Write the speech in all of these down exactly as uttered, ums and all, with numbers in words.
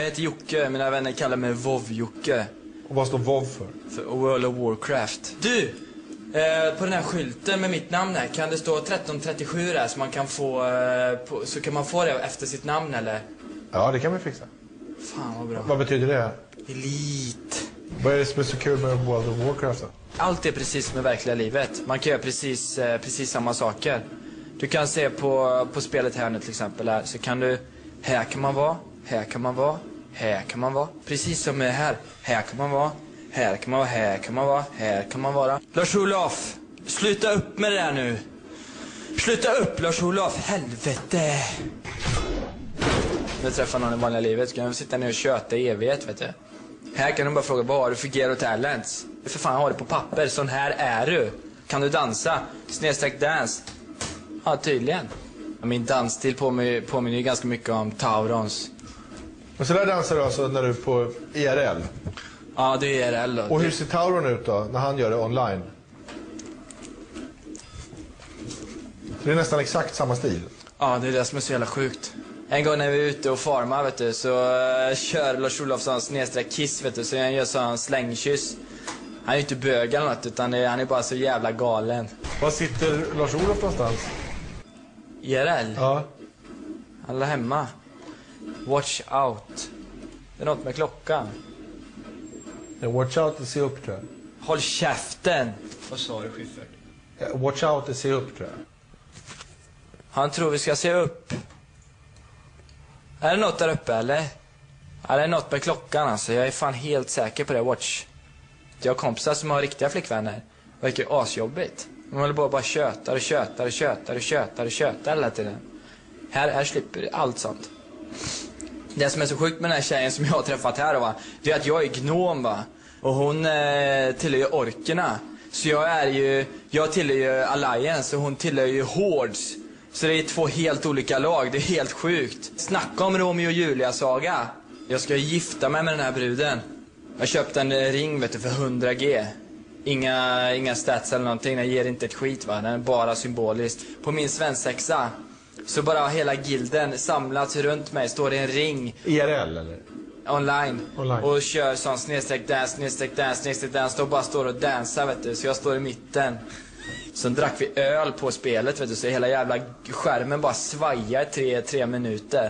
heter Jocke, mina vänner kallar mig WoW-Jocke. Och vad står WoW för? För World of Warcraft. Du! Eh, på den här skylten med mitt namn här, kan det stå tretton trettiosju där så man kan få, eh, på, så kan man få det efter sitt namn eller? Ja, det kan vi fixa. Fan vad bra. Vad betyder det? Elit. Vad är det som är så kul med World of Warcraft då? Allt är precis som i verkliga livet. Man kan göra precis, eh, precis samma saker. Du kan se på, på spelet här nu till exempel här, så kan du, här kan man vara, här kan man vara, här kan man vara. Precis som är här, här kan man vara, här kan man vara, här kan man vara, här kan man vara. Lars-Olof, sluta upp med det där nu. Sluta upp Lars-Olof, helvete. När jag träffar någon i vanliga livet så kan jag sitta ner och köta i evighet, vet du. Här kan de bara fråga, vad har du för gear och talents? För fan, har du på papper, sån här är du. Kan du dansa? Snedsträck dance. Ja, tydligen. Min dansstil påminner, påminner ju ganska mycket om Taurons. Men så där dansar du alltså när du är på I R L? Ja, det är I R L då. Och hur ser Tauron ut då, när han gör det online? Det är nästan exakt samma stil. Ja, det är det som är så jävla sjukt. En gång när vi är ute och farmar, vet du, så uh, kör Lars-Olof sån snedsträck kiss, vet du, så han gör sån slängkyss. Han är ju inte bög eller något, utan det, han är bara så jävla galen. Var sitter Lars-Olof någonstans? I R L? Ja. Alla hemma. Watch out. Det är något med klockan. Ja, watch out och se upp, tror jag. Håll käften. Vad sa du, Schyffert? Ja, watch out och se upp, tror jag. Han tror vi ska se upp. Är det något där uppe, eller? Ja, det är något med klockan, alltså. Jag är fan helt säker på det, watch. Jag har kompisar som har riktiga flickvänner. Det verkar ju asjobbigt. De håller bara bara kötar och kötar och kötar och kötar och kötar hela tiden. Här, här slipper du allt sånt. Det som är så sjukt med den här tjejen som jag har träffat här, va, det är att jag är gnom, va. Och hon eh, tillhör ju orkerna. Så jag är ju, jag tillhör ju Alliance och hon tillhör ju Hordes. Så det är två helt olika lag, det är helt sjukt. Snacka om Romeo och Julia-saga. Jag ska gifta mig med den här bruden. Jag köpte en ring, vet du, för hundra G. Inga, inga stats eller någonting, den ger inte ett skit, va. Den är bara symboliskt. På min svensexa så bara hela gilden samlats runt mig, står det en ring. I R L eller? Online. Online. Och kör sån snedsträck dance, snedsträck dance, snedsträck dance. Och bara står och dansar, vet du. Så jag står i mitten. Sen drack vi öl på spelet, vet du. Så hela jävla skärmen bara svajar tre, tre minuter.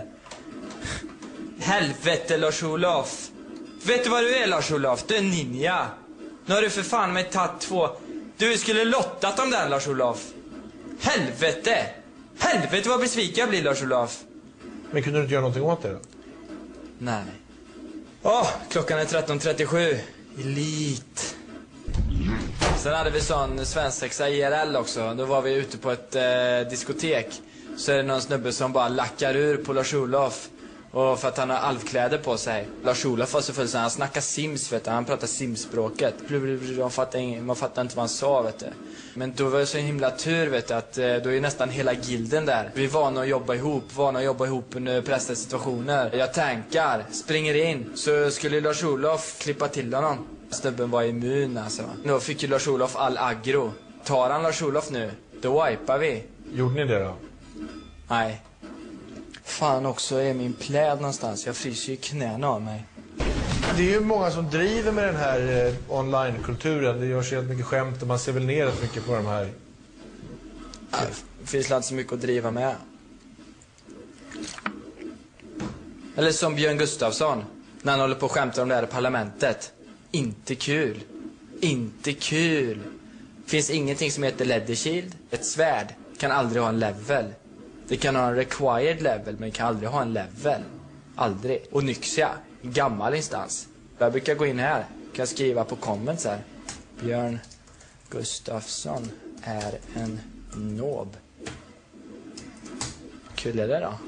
Helvete, Lars-Olof. Vet du vad du är, Lars-Olof? Du är ninja. Nu har du för fan med tagit två. Du skulle lottat om den, Lars-Olof. Helvete. Helvete vad besviken jag blir, Lars-Olof. Men kunde du inte göra någonting åt det då? Nej. Åh, oh, klockan är tretton trettiosju. Elit. Sen hade vi sån svensexa I R L också. Då var vi ute på ett eh, diskotek. Så är det någon snubbe som bara lackar ur på Lars-Olof. Och för att han har alvkläder på sig. Lars-Olof var så full så han snackar Sims, vet du. Han pratar Sims-språket. Man fattar, man fattar inte vad han sa, vet du. Men då var det så himla tur, vet du, att då är nästan hela gilden där. Vi är vana att jobba ihop, vana att jobba ihop under pressade situationer. Jag tankar, springer in. Så skulle Lars-Olof klippa till honom. Snubben var immun, alltså. Då fick ju Lars-Olof all aggro. Tar han Lars-Olof nu, då wipar vi. Gjorde ni det då? Nej. Fan också, är min pläd någonstans. Jag fryser ju knäna av mig. Det är ju många som driver med den här eh, online-kulturen. Det görs helt mycket skämt och man ser väl ner rätt mycket på de här. Ja, det finns inte så mycket att driva med. Eller som Björn Gustafsson, när han håller på och skämtar om det här i parlamentet. Inte kul. Inte kul. Finns ingenting som heter leather shield. Ett svärd kan aldrig ha en level. Det kan ha en required level, men kan aldrig ha en level. Aldrig. Och Nyxia, en gammal instans. Jag brukar gå in här, kan skriva på comments här. Björn Gustafsson är en nob. Kul är det då.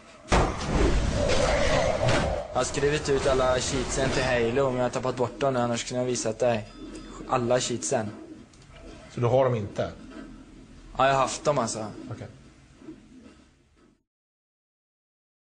Jag har skrivit ut alla cheatsen till Halo, men jag har tappat bort dem nu, annars kunde jag visat dig. Alla cheatsen. Så du har dem inte? Ja, jag har haft dem alltså. Okej. Okay.